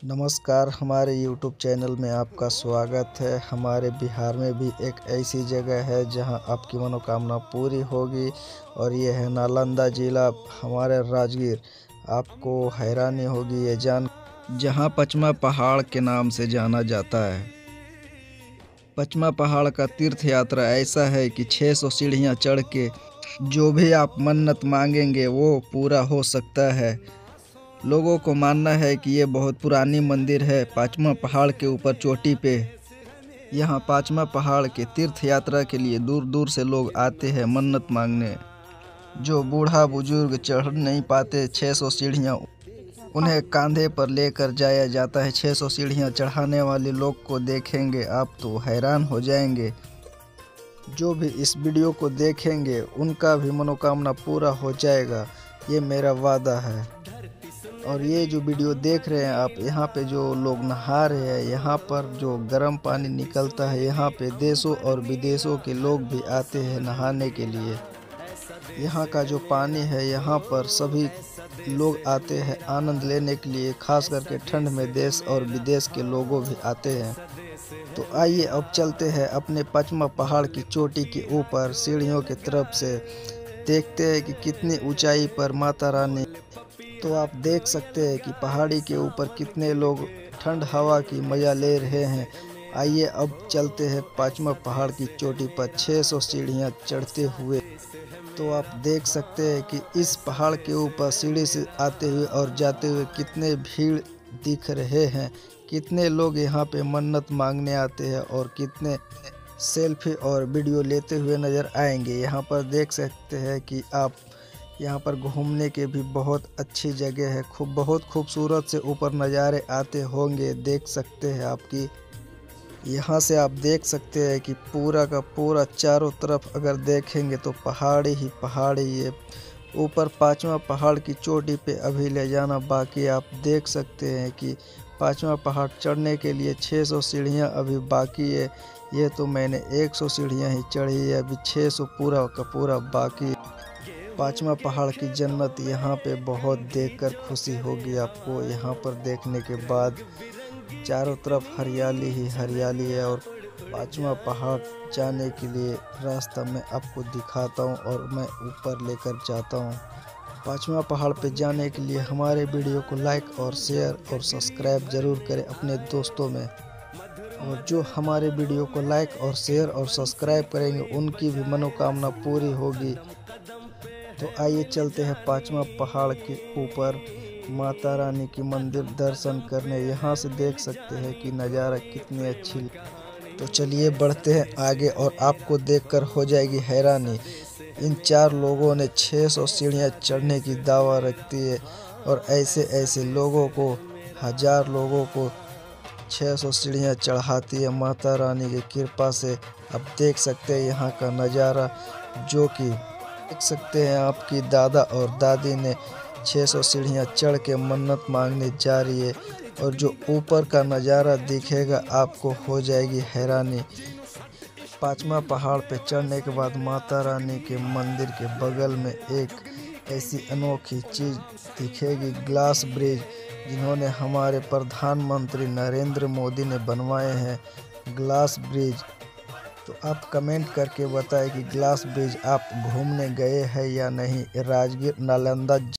नमस्कार, हमारे YouTube channel में आपका स्वागत है। हमारे बिहार में भी एक ऐसी जगह है जहां आपकी मनोकामना पूरी होगी और ये है नालंदा जिला, हमारे राजगीर। आपको हैरानी होगी ये जान, जहां पचमा पहाड़ के नाम से जाना जाता है। पचमा पहाड़ का तीर्थ यात्रा ऐसा है कि 600 सीढ़ियां चढ़ के जो भी आप मन्नत मांगेंगे वो पूरा हो सकता है। लोगों को मानना है कि ये बहुत पुरानी मंदिर है पचमा पहाड़ के ऊपर चोटी पे। यहाँ पचमा पहाड़ के तीर्थ यात्रा के लिए दूर दूर से लोग आते हैं मन्नत मांगने। जो बूढ़ा बुजुर्ग चढ़ नहीं पाते 600 सीढ़ियाँ, उन्हें कांधे पर लेकर जाया जाता है। 600 सीढ़ियाँ चढ़ाने वाले लोग को देखेंगे आप तो हैरान हो जाएंगे। जो भी इस वीडियो को देखेंगे उनका भी मनोकामना पूरा हो जाएगा, ये मेरा वादा है। और ये जो वीडियो देख रहे हैं आप, यहाँ पे जो लोग नहा रहे हैं, यहाँ पर जो गर्म पानी निकलता है, यहाँ पे देशों और विदेशों के लोग भी आते हैं नहाने के लिए। यहाँ का जो पानी है, यहाँ पर सभी लोग आते हैं आनंद लेने के लिए। खास करके ठंड में देश और विदेश के लोगों भी आते हैं। तो आइए अब चलते हैं अपने पचमा पहाड़ की चोटी के ऊपर सीढ़ियों की तरफ से, देखते हैं कि कितनी ऊंचाई पर माता रानी। तो आप देख सकते हैं कि पहाड़ी के ऊपर कितने लोग ठंड हवा की मज़ा ले रहे हैं। आइए अब चलते हैं पचमा पहाड़ की चोटी पर 600 सीढ़ियां चढ़ते हुए। तो आप देख सकते हैं कि इस पहाड़ के ऊपर सीढ़ी से आते हुए और जाते हुए कितने भीड़ दिख रहे हैं। कितने लोग यहाँ पे मन्नत मांगने आते हैं और कितने सेल्फी और वीडियो लेते हुए नज़र आएंगे। यहाँ पर देख सकते हैं कि आप यहाँ पर घूमने के भी बहुत अच्छी जगह है। बहुत खूबसूरत से ऊपर नज़ारे आते होंगे, देख सकते हैं आपकी। यहाँ से आप देख सकते हैं कि पूरा का पूरा चारों तरफ अगर देखेंगे तो पहाड़ी ही पहाड़ी। ये ऊपर पचमा पहाड़ की चोटी पे अभी ले जाना बाकी। आप देख सकते हैं कि पचमा पहाड़ चढ़ने के लिए 600 सीढ़ियाँ अभी बाकी है। ये तो मैंने 100 सीढ़ियाँ ही चढ़ी है, अभी 600 पूरा का पूरा बाकी। पचमा पहाड़ की जन्नत यहाँ पे बहुत देखकर खुशी होगी आपको। यहाँ पर देखने के बाद चारों तरफ हरियाली ही हरियाली है। और पचमा पहाड़ जाने के लिए रास्ता मैं आपको दिखाता हूँ और मैं ऊपर लेकर जाता हूँ। पचमा पहाड़ पे जाने के लिए हमारे वीडियो को लाइक और शेयर और सब्सक्राइब ज़रूर करें अपने दोस्तों में। और जो हमारे वीडियो को लाइक और शेयर और सब्सक्राइब करेंगे उनकी भी मनोकामना पूरी होगी। तो आइए चलते हैं पचमा पहाड़ के ऊपर माता रानी की मंदिर दर्शन करने। यहाँ से देख सकते हैं कि नज़ारा कितनी अच्छी। तो चलिए बढ़ते हैं आगे और आपको देखकर हो जाएगी हैरानी। इन 4 लोगों ने 600 सीढ़ियाँ चढ़ने की दावा रखती है और ऐसे ऐसे लोगों को, 1000 लोगों को 600 सीढ़ियाँ चढ़ाती है माता रानी की कृपा से। आप देख सकते हैं यहाँ का नज़ारा, जो कि देख सकते हैं आपकी दादा और दादी ने 600 सीढ़ियाँ चढ़ के मन्नत मांगने जा रही है। और जो ऊपर का नज़ारा दिखेगा आपको हो जाएगी हैरानी। पचमा पहाड़ पे चढ़ने के बाद माता रानी के मंदिर के बगल में एक ऐसी अनोखी चीज़ दिखेगी, ग्लास ब्रिज, जिन्होंने हमारे प्रधानमंत्री नरेंद्र मोदी ने बनवाए हैं ग्लास ब्रिज। तो आप कमेंट करके बताएं कि ग्लास ब्रिज आप घूमने गए हैं या नहीं। राजगीर नालंदा